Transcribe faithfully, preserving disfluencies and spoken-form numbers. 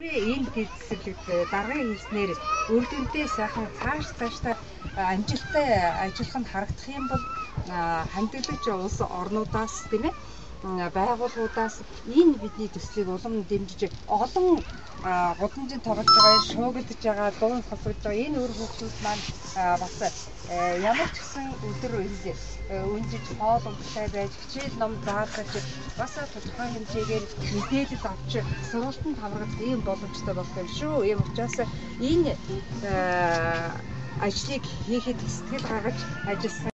Энэ хэсэлд даргын хэлснээр үр дүндээ сайхан цааш цаашдаа амжилттай ажиллах нь харагдах юм бол хамтлагч улс орнуудаас тийм ээ байгууллагуудаас энэ бидний төслийг улам дэмжиж олон гудамжинд тоглож байгаа, шуугилдж байгаа, дуун сонсгож байгаа энэ үр хөвгүүд маань бас ямар ч гэсэн өдөр үнжиж хоол ундтай байж хичээл ном зааж бас тодорхой хэмжээгээр мэдээлэл авч сургалтанд хамрах ийм боломжтой болох юм шүү. Ийм учраас энэ ажлыг хийхэд сэтгэл гаргаж ажилласан